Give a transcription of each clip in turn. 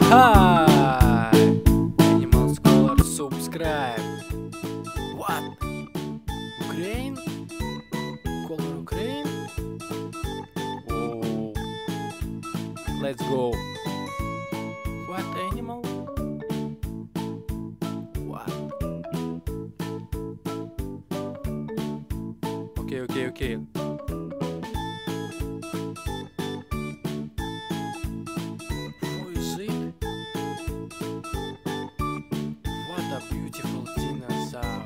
Hi! Animal Scholar, subscribe! What? Ukraine? Color Ukraine? Oh, let's go! What animal? What? Okay. Who is it? What a beautiful dinosaur!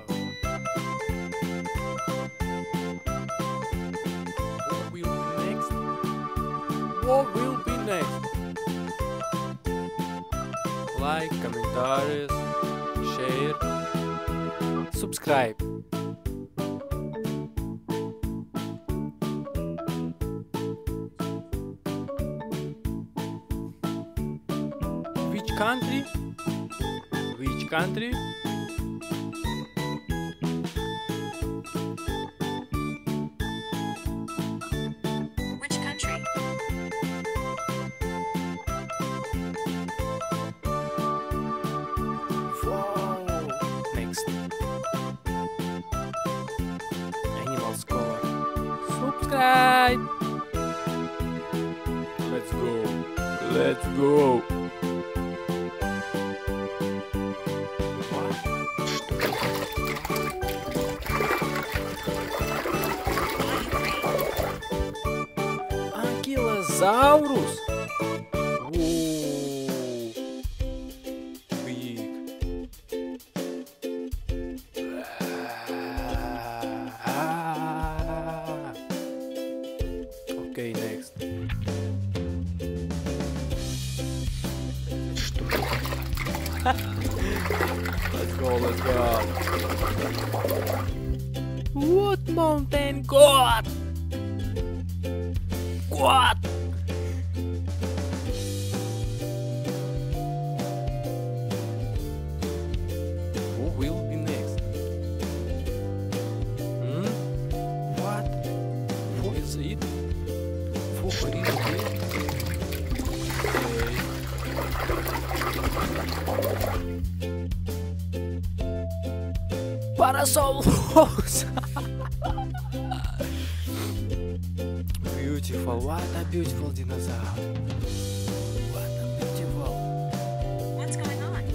What will be next? Like, commentaries, share, subscribe. Which country? Which country? Which country? Wow. Next. Animal Scholar. Subscribe. Let's go. Let's go. Amargasaurus. Big. Okay, next. Let's go. What mountain god? What? Who will be next? What? Who is it? Who is it? Tyrannosaurus. Beautiful, what a beautiful dinosaur. What a beautiful. What's going on?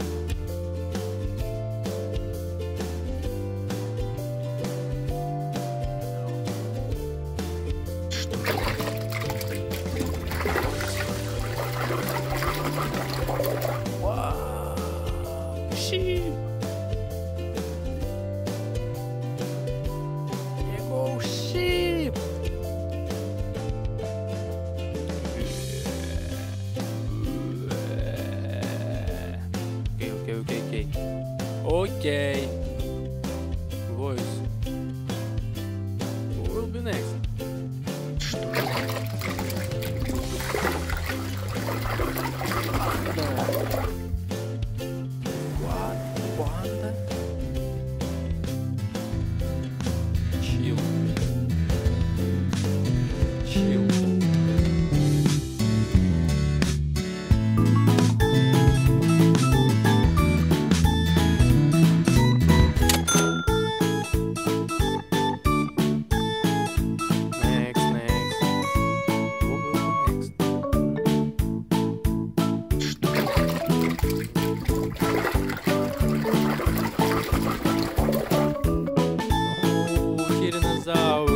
Wow, sheep. Here go sheep. Okay. Voice. Who will be next? What? Panda? Chill. Tyrannosaurus.